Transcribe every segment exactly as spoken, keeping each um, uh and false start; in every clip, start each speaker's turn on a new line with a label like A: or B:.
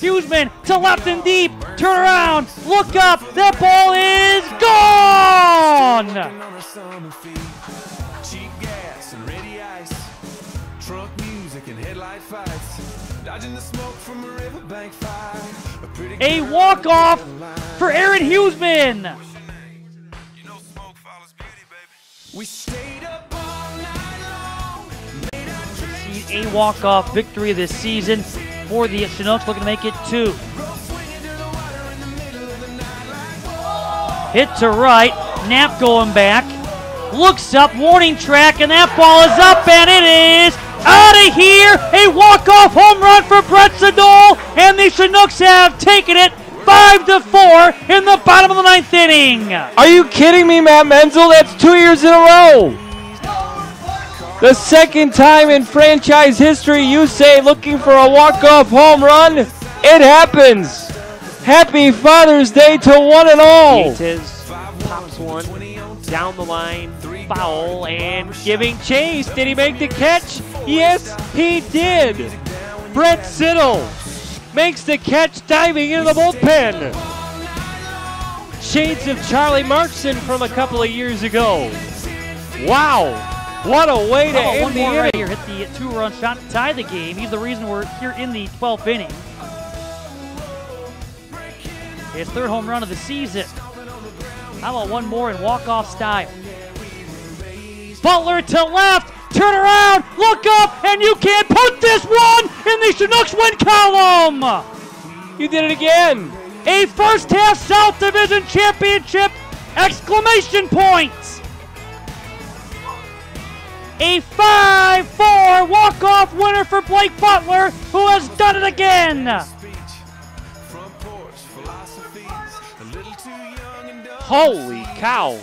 A: Huseman to left and deep. Turn around. Look up. That ball is gone.
B: Cheap gas and ready ice. Trunk music and headlight fights. Dodging the smoke from a riverbank fire.
A: A walk-off for Aaron Huseman.
B: We stayed up all night long.
A: A walk-off victory this season for the Chinooks, looking to make it two. Hit to right, Knapp going back. Looks up, warning track, and that ball is up, and it is out of here. A walk-off home run for Brett Zadol, and the Chinooks have taken it five to four in the bottom of the ninth inning.
C: Are you kidding me, Matt Menzel? That's two years in a row. The second time in franchise history you say looking for a walk-off home run. It happens. Happy Father's Day to one and all.
D: Yates pops one down the line, foul, and giving chase. Did he make the catch? Yes, he did. Brett Zadol makes the catch diving into the bullpen. Shades of Charlie Markson from a couple of years ago. Wow, what a way to end
A: one
D: the
A: more
D: inning.
A: right here, hit the two-run shot to tie the game. He's the reason we're here in the twelfth inning. His third home run of the season. How about one more in walk-off style? Butler to left. Turn around, look up, and you can't put this one in the Chinooks win column.
D: You did it again.
A: A first half South Division Championship exclamation points. A five four walk-off winner for Blake Butler, who has done it again.
D: Holy cow.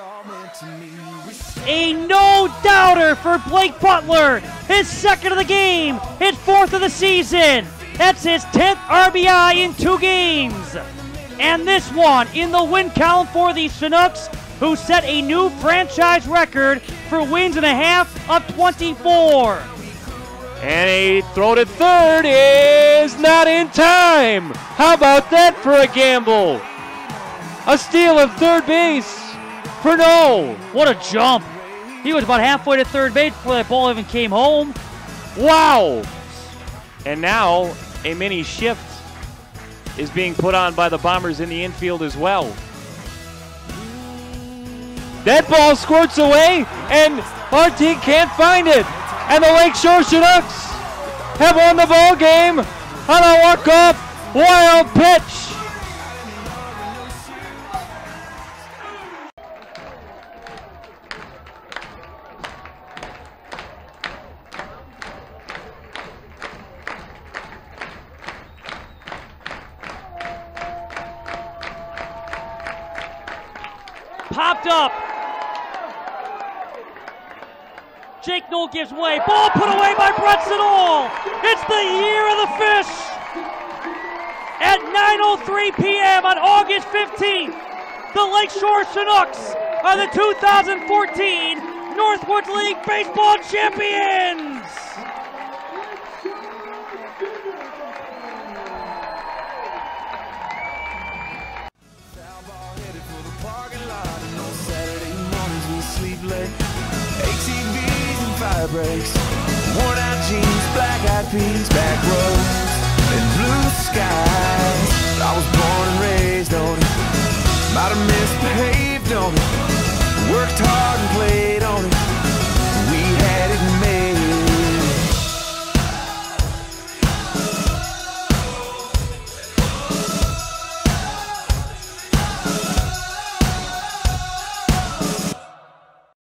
A: A no-doubter for Blake Butler. His second of the game, his fourth of the season. That's his tenth R B I in two games. And this one in the win column for the Chinooks, who set a new franchise record for wins and a half of twenty-four.
D: And a throw to third is not in time. How about that for a gamble? A steal of third base for no.
A: What a jump. He was about halfway to third base before that ball even came home.
D: Wow. And now a mini shift is being put on by the Bombers in the infield as well. That ball squirts away, and our team can't find it. And the Lakeshore Chinooks have won the ball game on a walk-off wild pitch.
A: Popped up. Jake Knoll gives way. Ball put away by Brett Zadol. It's the year of the fish. At nine oh three p m on August fifteenth, the Lakeshore Chinooks are the two thousand fourteen Northwoods League Baseball Champions.
B: A T Vs and fire breaks, worn out jeans, black eyed peas, back roads, and blue skies. I was born and raised on it, might have misbehaved on it, worked hard and played on it.